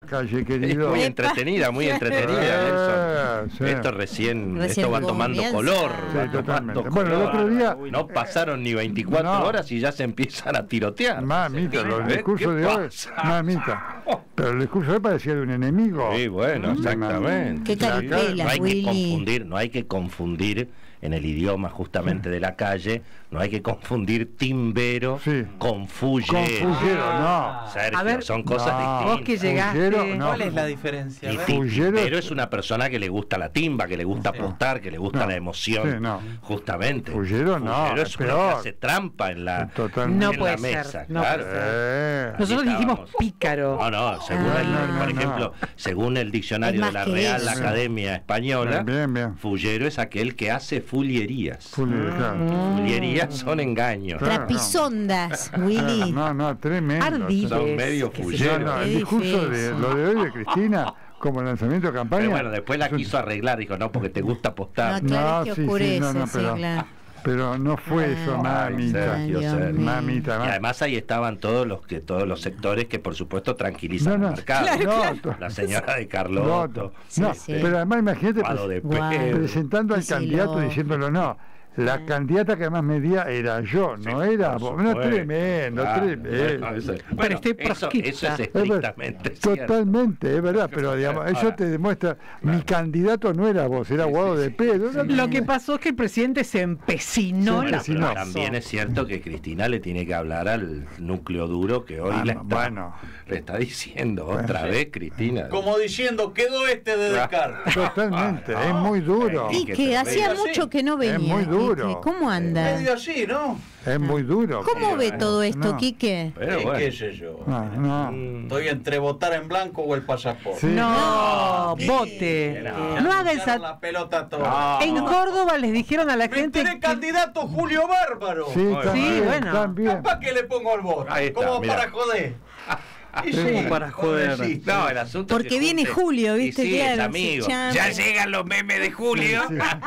calle, Es querido. muy entretenida, Nelson. Sí. Esto va tomando comienza. color. Sí, va totalmente. tomando Bueno, el color. otro día... No pasaron ni 24 No. horas y ya se empiezan a tirotear. Mamita, los ¿Qué discursos de hoy... pasa? Mamita. Pero el discurso de hoy parecía de un enemigo. Sí, bueno, exactamente. Qué caripelas, No hay que Willy. confundir, no hay que confundir en el idioma justamente de la calle, no hay que confundir timbero Sí. con fullero. Con fullero, no. Sergio, A ver, son cosas no. distintas. Vos que llegaste. Fullero, no. ¿Cuál es la diferencia? A Y ver. Fullero timbero es- es una persona que le gusta la timba, que le gusta apostar, que le gusta No. la emoción. Sí, no. Justamente. Fullero no, Fullero es es uno que peor. hace trampa en la, Totalmente. No en puede la ser, mesa. no claro. puede ser. Nosotros Aquí dijimos estábamos. pícaro. No, según no, por no. ejemplo, según el diccionario Es de la más que Real eso. Academia Española, Bien. fullero es aquel que hace fullerías. Fullero, claro. Fullerías son engaños. Claro. Trapisondas, Willy. No, tremendo. Ardiles. Son medio qué sé fulleros. yo. No, el Qué discurso de difícil. lo de hoy de Cristina como lanzamiento de campaña. Pero bueno, después la quiso arreglar, dijo, no, porque te gusta apostar. No, claro, No, es que sí, sí, oscurece, no, sí, pero- claro. Pero no fue eso, Ay, mamita. Sergio, Dios Sergio. mío. Mamita, Y además ahí estaban todos los sectores que por supuesto tranquilizan No, el mercado. no, La señora de no, Carlotto, no, Sí, sí. pero además imagínate Guado de Guau. Pedro. presentando al Sí, candidato lo- diciéndolo no. La candidata que más medía era yo, no era Por vos. No, supuesto. tremendo, Claro. tremendo. Bueno, eso, Pero estoy eso proscripta. es estrictamente cierto. Totalmente, es verdad, pero digamos, eso Ahora, te demuestra, mi candidato no era vos, era Guado de Pedro. Lo que pasó es que el presidente se empecinó Se la empecinó. Pero razón. también es cierto que Cristina le tiene que hablar al núcleo duro que hoy Bueno. le está diciendo otra vez, Cristina. Como diciendo, quedó este de Descartes. Totalmente, es muy duro. Y que que te hacía veía mucho así. que no venía. Es muy duro. Quique. ¿Cómo anda? Medio así, ¿no? Es muy duro. ¿Cómo ve todo esto, No. Quique? Pero ¿Y bueno. qué sé yo? No. Estoy entre votar en blanco o el pasaporte. Sí. No, No, vote. no. No haga Echaron esa. la pelota toda. En Córdoba les dijeron a la Me gente. enteré candidato Julio Bárbaro. Sí, también, bueno. también. ¿Para qué le pongo el voto? Ahí está, Como mirá. para joder. Y Como para joder. pobrecito. No, el asunto Porque es que viene junte- Julio, Y ¿viste? sí, Claro, es se amigo. llama. Ya llegan los memes de Julio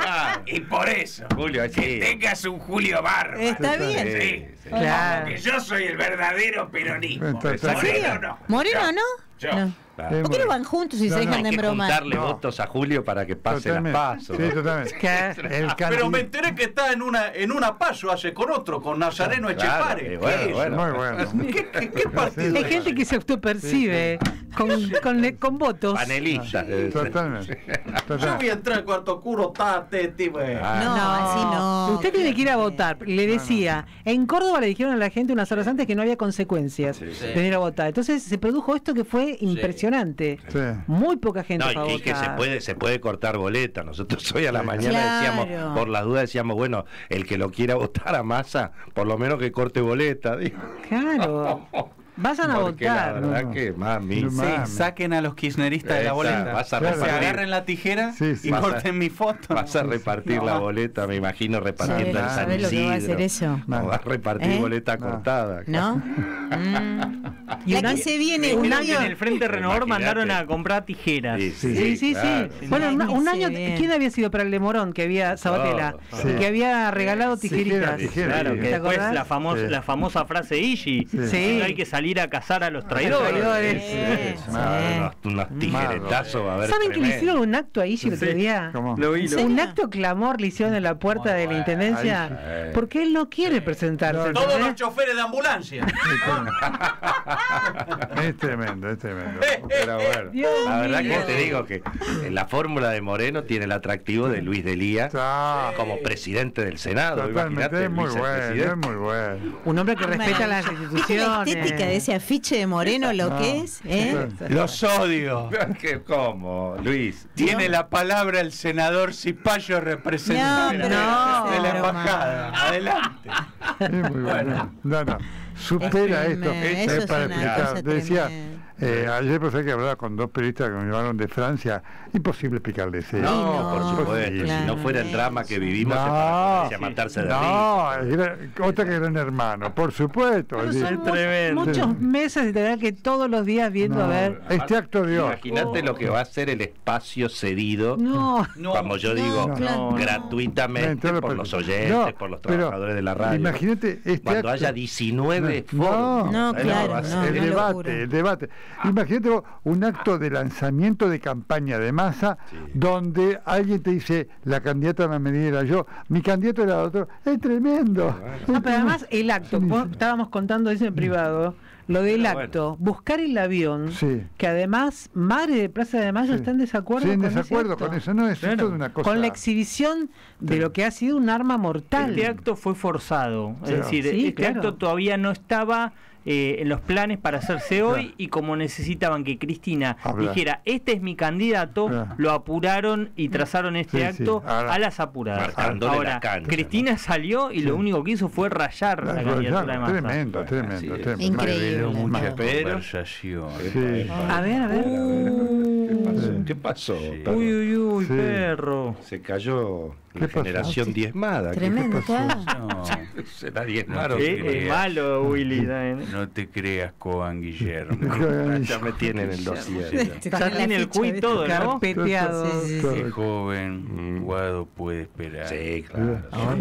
y por eso Julio, sí. que tengas un Julio Bárbaro. Está bien. Sí, Sí, Claro. Porque yo soy el verdadero peronismo. Está Moreno bien. no. ¿Moreno no? Yo. No. claro. ¿Por qué no van juntos y No, se no, dejan de Hay que embromar? juntarle No. votos a Julio para que pase Totalmente. las pasos. Sí, totalmente. ¿Qué? Pero me enteré que está en una paso hace con otro, con Nazareno Claro, Echepare. bueno, ¿Qué es? bueno. Muy bueno. ¿Qué partido Hay es gente ese? que se autopercibe con votos. Panelista. Totalmente. Yo voy Totalmente. a entrar al cuarto oscuro, tate, tipo. No, así no. Usted tiene que ir a votar. Le decía, en Córdoba le dijeron a la gente unas horas antes que no había consecuencias Sí, sí. de venir a votar. Entonces se produjo esto que fue impresionante. Sí. Muy poca gente fue a No, y que votar. se puede cortar boleta. Nosotros hoy a la mañana Claro. decíamos, por las dudas decíamos, bueno, el que lo quiera votar a Massa, por lo menos que corte boleta. Digo. Claro. Vayan a Porque la votar. verdad No. que, mami, No, Sí, mami. saquen a los kirchneristas de la Esa, boleta. vas a Claro. Se repartir. agarren la tijera Sí, sí. y Vas a- corten mi foto. Vas a repartir No. la boleta, me imagino, repartiendo en San ¿Sabés lo que va a Isidro. hacer eso? No, vas a repartir ¿Eh? boleta No. cortada. ¿No? Y La un que año- se viene un un año año. en el Frente Renovador Imagínate. mandaron a comprar tijeras. Sí, Sí, sí, claro. sí. Bueno, un año, Bien. ¿quién había sido para el de Morón? Que había, Sabatella, Sí. que había regalado tijeritas. Tijera, Claro, sí. que ¿Te después acordás? Sí. la famosa frase Ishi, Sí. hay que salir a cazar a los traidores. traidores. Sí, Ah, sí. unos tijeretazos, a ver. ¿Saben que le tremendo. hicieron un acto ahí el otro día? ¿Cómo? Lo vi, ¿En serio? Un acto clamor le hicieron en la puerta de la intendencia Ay, sí. porque él no quiere presentarse. Todos los ¿entendés? choferes de ambulancia. Es tremendo, es tremendo. Pero bueno, Dios la verdad mío. que te digo que la fórmula de Moreno tiene el atractivo de Luis Delía Ah, como presidente del Senado. totalmente, Imagínate, es muy Luis, el bueno, es presidente. muy bueno. Un hombre que respeta las ¿Viste la instituciones. estética de ese afiche de Moreno lo que es? Los odio. ¿Cómo, Luis? Tiene la palabra el senador Cipayo, representante No, pero no, de la broma. embajada. Adelante. Es muy bueno. No, no. Supera Es esto. tremendo, eso es para una explicar. cosa Decía, tremenda. ayer pensé que hablaba con dos periodistas que me llevaron de Francia. Imposible explicarles eso. No, no, por supuesto. claro, Si no fuera el drama que vivimos, No, es para ponerse a matarse de no, risa. otra que Gran Hermano, por supuesto. Pero Sí. son tremendo. muchos meses de tener que todos los días viendo No, a ver. este acto de hoy. Imagínate lo que va a ser el espacio cedido, No, como yo digo, No, claro. gratuitamente No, por pero- los oyentes, no, por los pero trabajadores de la radio. Imagínate este Cuando acto. haya 19 No, foros. no, ¿sabes lo que claro, va a no, ser? el una debate, locura. el debate. Imagínate vos un acto de lanzamiento de campaña de Massa donde alguien te dice, la candidata de Medina era yo, mi candidato era otro. Es tremendo. Pero además el acto, vos estábamos contando eso en privado, lo del acto, buscar el avión, que además Madre de Plaza de Mayo está en desacuerdo en con desacuerdo ese acto. con eso, no es esto de una cosa. Con la exhibición de lo que ha sido un arma mortal. Este acto fue forzado, es Claro. decir, Sí, este claro. acto todavía no estaba en los planes para hacerse hoy, y como necesitaban que Cristina dijera, este es mi candidato, lo apuraron y trazaron este acto a las apuradas. Marcándole Ahora, la cancha. Cristina salió y lo único que hizo fue rayar la candidatura de Massa. Tremendo, tremendo. Increíble. Mucha Pero- conversación. A ver. ¿Qué pasó? Uy, uy, uy, Sí. perro. Se cayó ¿Qué la pasó? generación diezmada. Tremendo, claro. No, Será diezmado. Es malo, Willy. también. no te creas, Coan Guillermo. Ya me tienen el dossier. Ya tiene el quiz todo, ¿no? Carpeteado. Sí, sí, sí. Qué joven, Guado puede esperar. Sí, claro.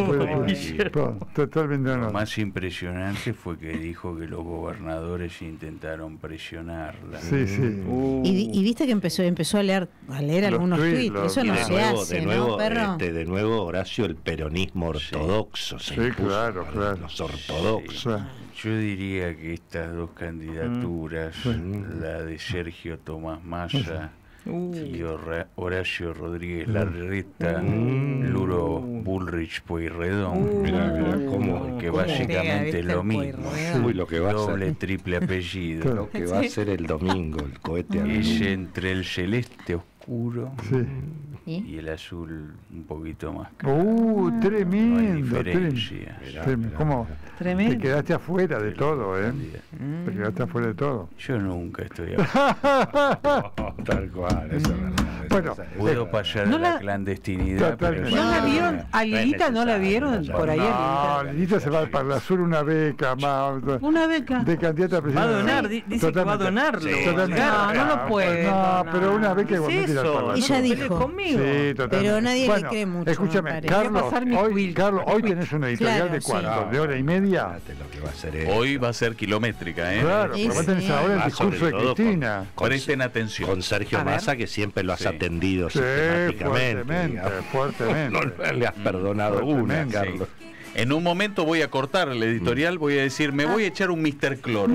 Totalmente Lo no. más impresionante fue que dijo que los gobernadores intentaron presionarla. Sí, sí. Y viste que empezó a leer Los algunos tweets, tweets. Eso Y no de se nuevo, hace, de nuevo, ¿no, perro? de nuevo, Horacio, el peronismo ortodoxo. Se Sí, impuso claro, para claro. Los ortodoxos. Yo diría que estas dos candidaturas, la de Sergio Tomás Massa y Horacio Rodríguez Larreta, Luro Bullrich Pueyrredón, Mirá, cómo, que básicamente es lo mismo. Uy, lo que va a Doble, ser. triple apellido. Lo que va a ser el domingo, el cohete al Es domingo. entre el celeste oscuro Sí. y el azul un poquito más. Tremendo. No hay diferencia. Tremendo. ¿Cómo? Tremendo. Te quedaste afuera de todo, ¿eh? Te quedaste afuera de todo. Yo nunca estoy afuera. Tal cual, eso es verdad. Bueno, Puedo pasar No a la la- clandestinidad, pero Totalmente. ¿No la yo- vieron? ¿A Lilita no la vieron? Por ahí no, a Lilita se va para la sur una beca más. Lilita. Una beca. De candidata a Va a presidente. donar, dice que va a donarlo. Totalmente. No, no lo puede. No, pero una beca ¿Qué es igualmente ir al eso? Parlamento. Ella No te pelees dijo. conmigo. Sí, totalmente. Pero nadie le Bueno, cree mucho, Escúchame, me parece. Carlos, Voy a pasar mi quill. Carlos, hoy tenés una editorial Claro, de sí. cuánto, de hora y media. Fíjate lo que va a ser él. Hoy va a ser kilométrica, ¿eh? Claro, Sí, pero vos tenés sí. ahora el Ah, discurso sobre de todo Cristina. Presten atención. Con Sergio A ver. Massa, que siempre lo has Sí. atendido Sí, sistemáticamente. digamos. fuertemente. No le has perdonado una, Fuertemente. Carlos. En un momento voy a cortar el editorial, voy a decir, me voy a echar un Mr. Cloro.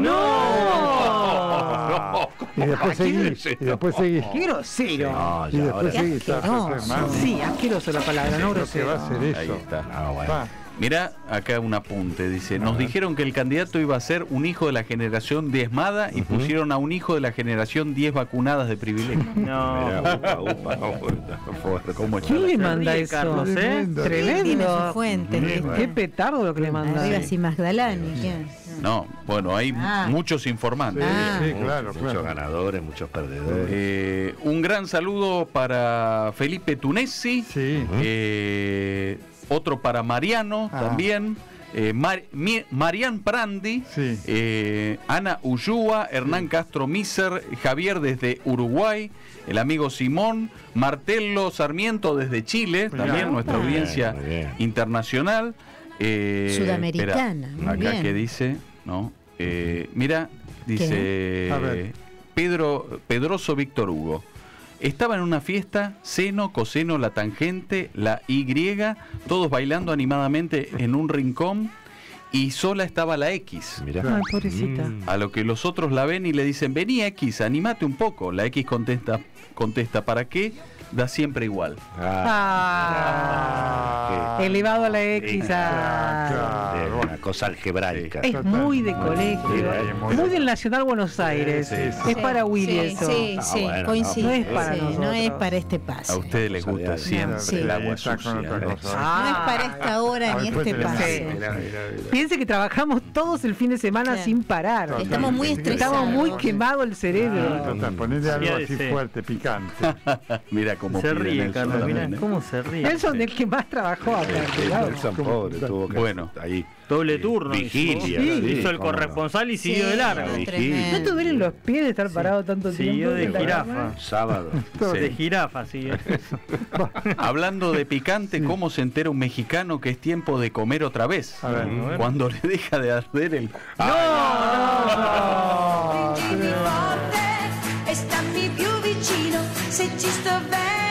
No. Y después seguís, y después seguís. ¡Qué grosero! No, Y ya después ahora. seguís. hermano. Sí, asqueroso la palabra, no Lo que va a grosero. hacer Ahí eso. está. No, bueno. Pa. Mirá, acá un apunte, dice, nos dijeron que el candidato iba a ser un hijo de la generación diezmada y pusieron a un hijo de la generación 10 vacunadas de privilegio. No. Mirá, upa, fuerte. ¿Cómo está ¿Quién la le cosa? manda ríe, eso? Carlos, Tremendo. Tiene su Tremendo. fuente. Qué petardo lo que le manda. Arriba sí Magdalani. ¿Quién? No, bueno, hay Ah. muchos informantes. Sí, claro, Muchos claro. ganadores, muchos perdedores. Un gran saludo para Felipe Tunesi. Sí. Otro para Mariano también. Marian Prandi, Sí. Ana Ullúa, Hernán Castro Miser, Javier desde Uruguay, el amigo Simón, Martello Sarmiento desde Chile, también nuestra Muy audiencia bien. internacional. Sudamericana, muy acá bien. que dice, ¿no? Mira, dice A ver. Pedroso Víctor Hugo. Estaba en una fiesta, seno, coseno, la tangente, la Y, todos bailando animadamente en un rincón y sola estaba la X. Mirá. Ay, pobrecita. A lo que los otros la ven y le dicen, vení X, animate un poco. La X contesta, ¿para qué? Da siempre igual. Ah, elevado a la X. ah. Claro. Una cosa algebraica. Es muy de colegio. Muy del Nacional Buenos Aires. Es para Willy Sí, eso. sí, Ah, sí, bueno, coincido. no es para Sí, nosotros. no es para este A paso. ustedes les gusta No, siempre sí. el agua Está con sucia. otra cosa. No es para esta hora ni este pase. Piense que trabajamos todos el fin de semana Claro. sin parar. Estamos muy estresados. Estamos muy quemado el cerebro. Total, ponele algo Sí, así sí. fuerte, picante. Mira cómo Se pide ríe, Nelson Carlos. Mira también, ¿eh? cómo se ríe. Nelson, del que más trabajó acá. cuidado. Nelson, pobre, tuvo que Bueno. ahí. Doble turno. Vigilia. Hizo, sí, hizo el cómo no. corresponsal y siguió Sí, de largo. no, Vigilia. tremendo. ¿No te duelen los pies de estar parado tanto Siguió tiempo? de en la jirafa. cama? Sábado. De jirafa, sí. Hablando de picante, ¿cómo se entera un mexicano que es tiempo de comer otra vez? A ver. Cuando le deja de arder el... ¡No! stammi più vicino, se ci sto bene.